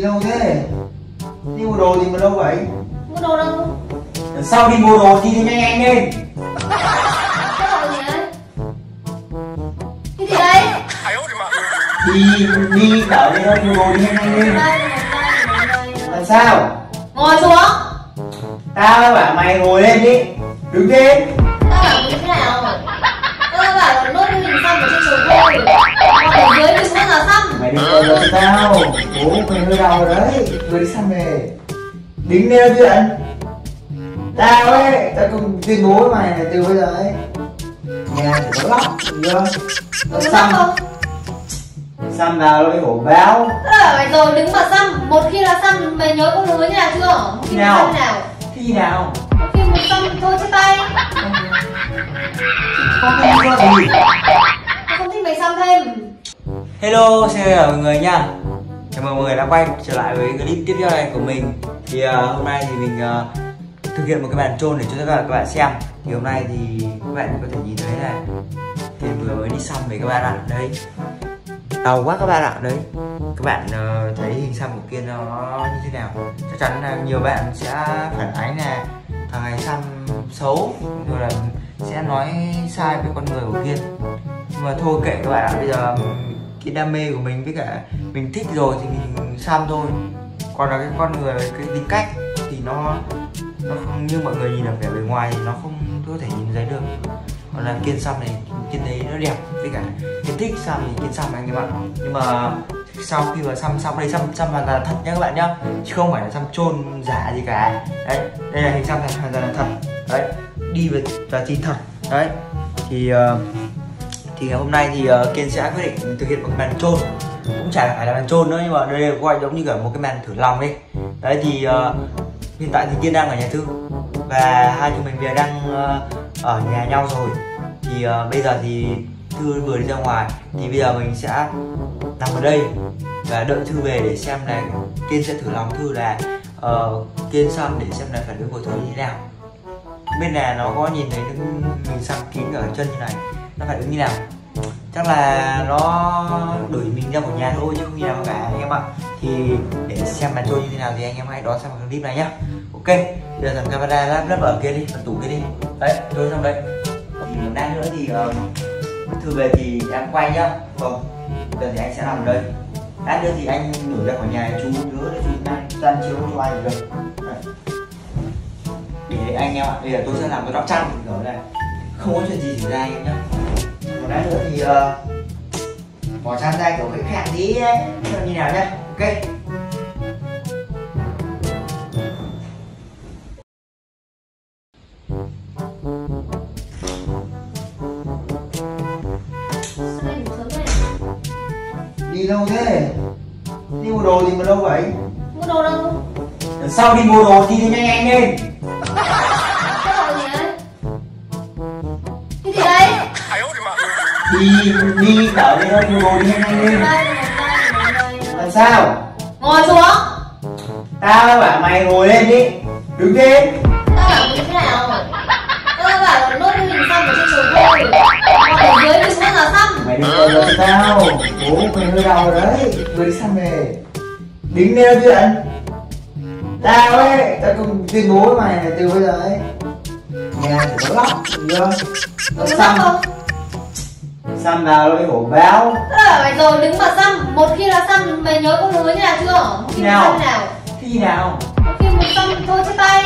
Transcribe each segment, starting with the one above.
Đi đâu thế? Đi mua đồ gì mà lâu vậy? Mua đồ đâu? Lần sau đi mua đồ đi nhanh nhanh lên. Cái đồ gì đấy? Cái gì đấy? Đi đỡ đi thôi, mua đồ đi nhanh nhanh lên. Đây. Làm sao? Ngồi xuống. Tao bảo mày ngồi lên đi. Đứng lên. Tao bảo như thế nào? Tao bảo là nốt cái hình xăm ở trên chồng thôi. Còn ở dưới đừng bao giờ xăm. Mày đừng có giỡn tao. Bố mày hơi đau rồi đấy. Vừa đi xăm về. Đính nêu chuyện. Tao ấy, tao cùng tuyên bố với mày này từ bây giờ ấy. Nhà phải có lóc, được chưa? Tao xăm. Xăm vào lấy hổ báo. Tao bảo mày rồi đứng mà xăm. Một khi là xăm mày nhớ con hứa như nào chưa? Một khi nào? xăm nào? Khi nào? Một khi một xăm thôi chết tay. Không biết có gì. Tao không thích mày xăm thêm. Hello, xin chào mọi người nha. Chào mừng mọi người đã quay trở lại với clip tiếp theo này của mình. Thì hôm nay thì mình thực hiện một cái màn chôn để cho tất cả các bạn xem. Thì hôm nay thì các bạn có thể nhìn thấy là Tiền vừa mới đi xăm với các bạn ạ. Đấy, đau quá các bạn ạ. Đấy, các bạn thấy hình xăm của Kiên nó như thế nào? Chắc chắn là nhiều bạn sẽ phản ánh là thằng này xăm xấu, rồi là sẽ nói sai về con người của Kiên. Nhưng mà thôi kệ các bạn ạ, bây giờ cái đam mê của mình với cả mình thích rồi thì mình xăm thôi. Còn là cái con người, cái tính cách thì nó không như mọi người nhìn ở vẻ bề ngoài thì nó không có thể nhìn thấy được. Còn là Kiên xăm này, Kiên thấy nó đẹp, với cả Kiên thích xăm thì Kiên xăm anh em ạ. Nhưng mà sau khi mà xăm đây, xăm hoàn toàn là thật nhá các bạn nhá, chứ không phải là xăm chôn giả gì cả. Đấy, đây là hình xăm hoàn toàn là thật. Đấy, đi và tin thật. Đấy, thì ngày hôm nay thì Kiên sẽ quyết định thực hiện một màn chôn, cũng chả phải là màn chôn nữa, nhưng mà đây gọi giống như kiểu một cái màn thử lòng đi. Đấy thì hiện tại thì Kiên đang ở nhà Thư và hai chúng mình bây giờ đang ở nhà nhau rồi. Thì bây giờ thì Thư vừa đi ra ngoài, thì bây giờ mình sẽ nằm ở đây và đợi Thư về để xem là Kiên sẽ thử lòng Thư là Kiên xăm để xem là phản ứng của Thư như thế nào. Bên này nó có nhìn thấy mình xăm kín ở chân như này, nó phản ứng như nào? Chắc là nó đuổi mình ra khỏi nhà thôi chứ không như nào cả anh em ạ. Thì để xem màn chôn như thế nào thì anh em hãy đón xem một clip này nhá. Ok, bây giờ thằng camera lắp ở kia đi, ở tủ kia đi. Đấy, chôn xong đấy. Thì đang nữa thì Thư về thì em quay nhá. Vâng, giờ thì anh sẽ nằm ở đây. Lát nữa thì anh đuổi ra khỏi nhà, chú nhớ để chú gian chiếu cho anh được. Đấy, để anh em ạ. Bây giờ tôi sẽ làm cái đắp chăn ở đây, không có chuyện gì xảy ra anh em nhá. Một lát nữa thì bỏ chăn ra kiểu khẽ khẽ tí ấy, xem như nào nhá. Ok. Đi đâu thế? Đi mua đồ gì mà lâu vậy? Mua đồ đâu? Lần sau đi mua đồ đi nhanh nhanh lên. Cái đồ gì đấy? Cái gì đấy? Đi đỡ đi thôi, mua đồ đi nhanh nhanh lên. Đây. Làm sao? Ngồi xuống. Tao bảo mày ngồi lên đi. Đứng lên. Tao bảo như thế nào? Tao bảo là nốt cái hình xăm ở trên chồng thôi. Còn ở dưới đừng bao giờ xăm. Mày đừng có giỡn tao. Bố mày hơi đau rồi đấy. Vừa đi xăm về. Đính nêu chuyện. Tao ấy, tao cùng tuyên bố với mày này từ bây giờ ấy. Nhà phải có lóc, được chưa? Tao xăm. Xăm vào lấy hổ báo. Tao bảo mày rồi đứng mà xăm. Một khi là xăm mày nhớ con hứa như nào chưa? Một khi nào? xăm nào? Khi nào? Một khi một xăm thôi chết tay.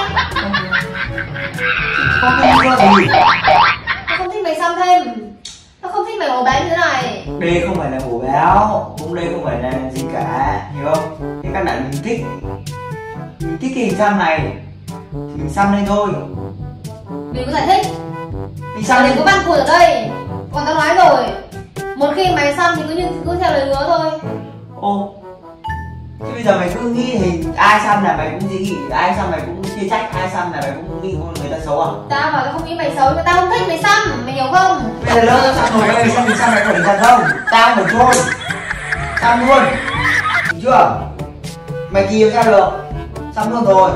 Không biết có gì. Tao không thích mày xăm thêm. Tao không thích mày hổ báo như thế này. Đây không phải là hổ báo, cũng đây không phải là gì cả, hiểu không? Thế các bạn mình thích cái hình xăm này thì mình xăm lên thôi. Mình có giải thích. Mình xăm Mày lên. có văn cuội ở đây. Còn tao nói rồi, một khi mày xăm thì cứ theo lời hứa thôi. Ô, thế bây giờ mày cứ nghĩ hình ai xăm là mày cũng nghĩ, ai xăm mày cũng chê trách, ai xăm là mày cũng nghĩ người ta xấu à? Tao bảo tao không nghĩ mày xấu, nhưng tao không thích mày xăm, mày hiểu không? Bây giờ lỡ tao xăm rồi, mày xăm mày có đỉnh thật không? Tao phải chôn, xăm luôn, được chưa? Mày kìm sao được, xăm luôn rồi.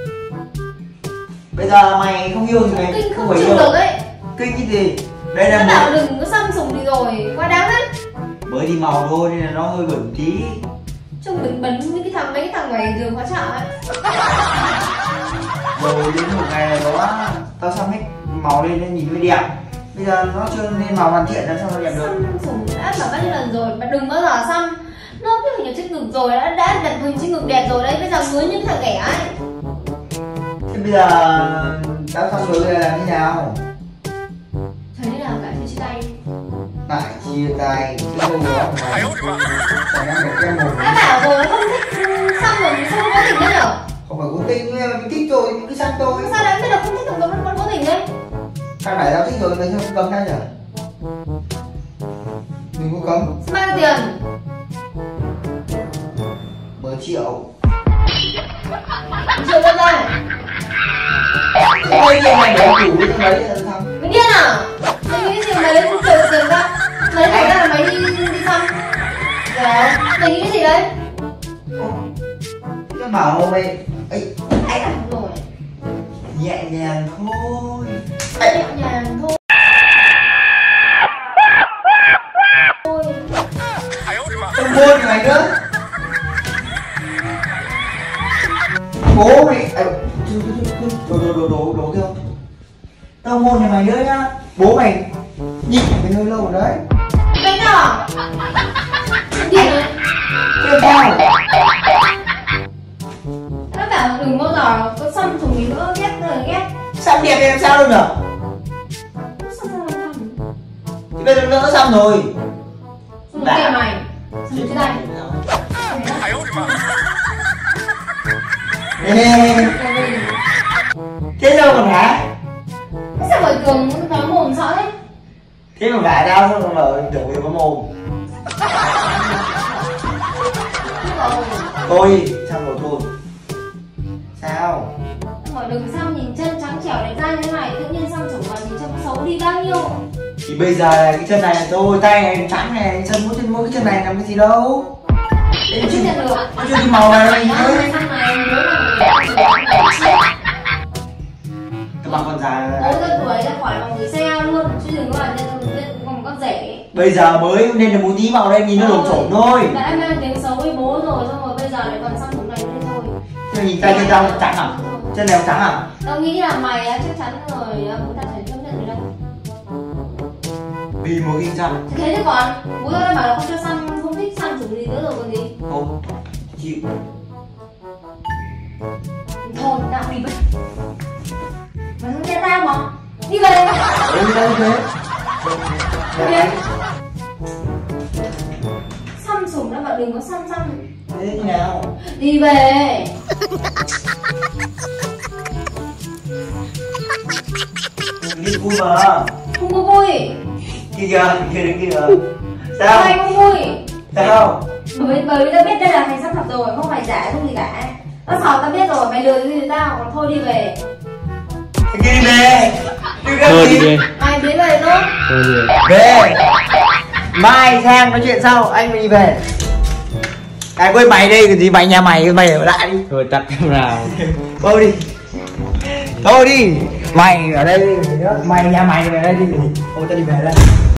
Bây giờ mày không yêu thì mày Kinh không không phải chịu yêu. được ấy. Kinh cái gì? Đây là Tao bảo một đừng có xăm sùng gì rồi, quá đáng đấy. mới đi màu thôi nên là nó hơi bẩn tí, Trông bẩn bẩn như mấy cái thằng ngoài đường hóa chợ ấy. Rồi đến một ngày nào đó tao xong hết màu lên nó nhìn mới đẹp. Bây giờ nó chưa nên màu hoàn thiện làm sao nó đẹp được. Xăm dùng đã bảo bao nhiêu lần rồi, bạn đừng bao giờ xăm. Nó cái hình ở trên ngực rồi, đã đặt hình trên ngực đẹp rồi đấy, bây giờ ngứa như cái thằng ghẻ ấy. Thế bây giờ tao xong rồi bây giờ làm thế nào? Thấy thế nào cả chia tay. Lại chia tay. Cái đồ đó phải đang để cái mồm. Đã bảo rồi không thích xăm rồi sao không có tình nữa nhở? Không phải cố tình, nhưng mà mình thích rồi cứ xăm tôi. Sao lại bây giờ không thích còn vẫn có tình đấy? Sao phải tao thích rồi mày sao không cấm tao nhở? Đừng có cấm. Sao mang tiền? 10 triệu. Triệu đâu ra? Ôi tiền này để đủ với thằng đấy là thằng. Mày điên à? Mày nghĩ gì mày lấy triệu tiền ra? Mày lấy tiền ra là mày đi xăm. Dạ, mày nghĩ cái gì đấy? Cái bảo mày ấy Anh làm rồi. nhẹ nhàng thôi. Nhẹ nhàng thôi. Tao mua thì mày nữa. Bố mày đồ thương. Tao mua thì mày nữa nhá. Bố mày nhịn mày hơi lâu rồi đấy. Mày nào? Đi rồi. Tiếp theo. Nó bảo đừng bao giờ có xăm thùng gì nữa, ghét rồi ghét. Xăm đẹp thì làm sao đâu nhở? Sao sao xăm? Thì bây giờ lỡ xăm rồi. Xăm kìa mày. Xăm trên đây. Thế sao còn hả? Thế sao mày Cường nói mồm sợ thế? Thế mà gãi đau sao còn ở đổ vào mồm. Thôi, xong rồi thôi. Sao? Mọi đừng xăm nhìn chân trắng trẻo đẹp trai như thế này, tự nhiên xăm chồng vào nhìn trông xấu đi bao nhiêu. Thì bây giờ là cái chân này là tôi, tay này trắng này, chân mỗi cái chân này làm cái gì đâu. Chưa nhận được. Nó chưa đi màu này thôi. Xăm này nếu là Các bạn con già bố ra tuổi ra khỏi bằng gửi xe luôn, chứ đừng có là nhân còn con rể. bây giờ mới nên là một tí màu đây nhìn nó lổm chổm thôi. Đã mang tiếng xấu với bố rồi, xong rồi bây giờ lại còn xăm thùng này nữa thôi. Thế nhìn tay chân tao trắng à? Chân này trắng à? Tao nghĩ là mày chắc chắn rồi, bố tao phải chấp nhận rồi đâu. Vì một kinh sao? Thế thì còn, bố tao đã bảo là không cho xăm, không thích xăm chủng gì nữa rồi còn gì. Không, chịu. Thôi, tao đi vậy. Mày không nghe tao mà. Đi về. Ừ, đâu thế? Đi. Xăm sủng đã bảo đừng có xăm. Thế như nào? Đi về. Đi vui mà. Không có vui. Kia kìa. Sao? Mày không vui. Sao? Bởi vì tao biết đây là hành sắp thật rồi, không phải giả không gì cả. Tao sợ tao biết rồi, mày lừa gì tao, còn thôi đi về. Kia đi về. Thôi đi về. Mày biến về thôi. Thôi đi về. Về. Mai sang nói chuyện sau, anh mới đi về. Cái với mày đây, cái gì mày nhà mày ở lại đi. Thôi tắt camera. Thôi đi. Thôi đi. Mày ở đây đi. Mày nhà mày ở đây đi. Thôi tao đi về đây.